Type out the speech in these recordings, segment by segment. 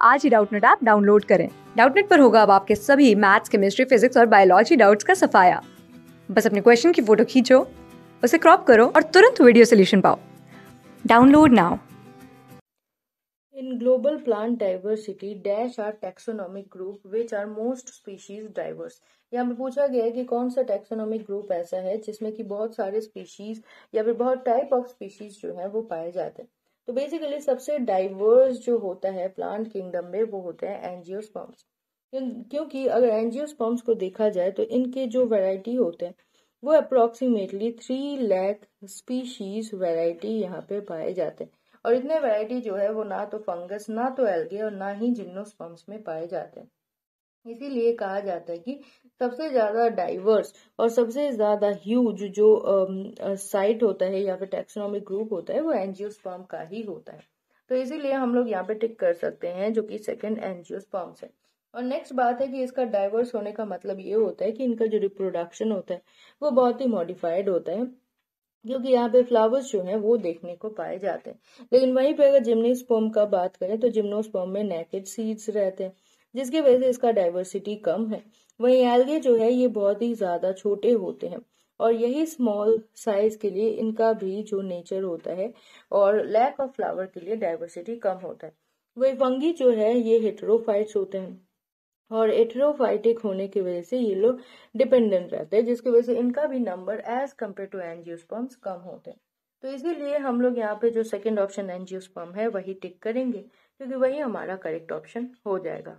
आज ही Doubtnut app download करें। डाउटनेट पर होगा अब आपके सभी मैथ्स, केमिस्ट्री, फिजिक्स और बायोलॉजी डाउट्स का सफाया। बस अपने क्वेश्चन की फोटो खींचो, उसे क्रॉप करो और तुरंत वीडियो सोल्यूशन पाओ। Download now. In global plant diversity, dash are taxonomic group which are most species diverse. यहाँ पे पूछा गया है कि कौन सा टैक्सोनॉमिक ग्रुप ऐसा है जिसमें कि बहुत सारे स्पीशीज या फिर बहुत टाइप ऑफ स्पीशीज जो है वो पाए जाते हैं। तो बेसिकली सबसे डाइवर्स जो होता है प्लांट किंगडम में वो होते हैं एंजियोस्पर्म्स। क्योंकि अगर एंजियोस्पर्म्स को देखा जाए तो इनके जो वैरायटी होते हैं वो अप्रोक्सीमेटली 3 लाख स्पीशीज वैरायटी यहाँ पे पाए जाते हैं। और इतने वैरायटी जो है वो ना तो फंगस, ना तो एल्गे और ना ही जिम्नोस्पर्म्स में पाए जाते हैं। इसीलिए कहा जाता है कि सबसे ज्यादा डाइवर्स और सबसे ज्यादा ह्यूज जो साइट होता है या फिर टैक्सोनॉमिक ग्रुप होता है वो एंजियोस्पर्म का ही होता है। तो इसीलिए हम लोग यहाँ पे टिक कर सकते हैं जो कि सेकंड एंजियोस्पर्म्स है। और नेक्स्ट बात है कि इसका डाइवर्स होने का मतलब ये होता है कि इनका जो रिप्रोडक्शन होता है वो बहुत ही मॉडिफाइड होता है, क्योंकि यहाँ पे फ्लावर्स जो हैं वो देखने को पाए जाते हैं। लेकिन वहीं पे अगर जिम्नोस्पर्म का बात करें तो जिम्नोस्पर्म में नेकेड सीड्स रहते हैं, जिसकी वजह से इसका डाइवर्सिटी कम है। वहीं एल्गे जो है ये बहुत ही ज्यादा छोटे होते हैं और यही स्मॉल साइज के लिए इनका भी जो नेचर होता है और लैक ऑफ फ्लावर के लिए डाइवर्सिटी कम होता है। वही फंगी जो है ये हेटेरोफाइट्स होते हैं और एथेरोफाइटिक होने की वजह से ये लोग डिपेंडेंट रहते हैं, जिसकी वजह से इनका भी number as compare to angiosperms कम होते हैं। तो इसीलिए हम लोग यहाँ पे जो सेकंड ऑप्शन एंजियोस्पर्म है वही टिक करेंगे, क्योंकि वही हमारा करेक्ट ऑप्शन हो जाएगा।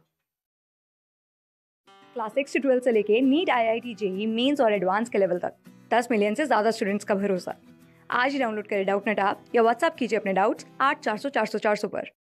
क्लास 6 से 12 से लेके नीट, IIT, JEE मेंस और एडवांस के लेवल तक 10 मिलियन से ज्यादा स्टूडेंट्स का भरोसा। आज ही डाउनलोड करें डाउटनेट ऐप या व्हाट्सएप कीजिए अपने डाउट्स 8400 400 400 पर।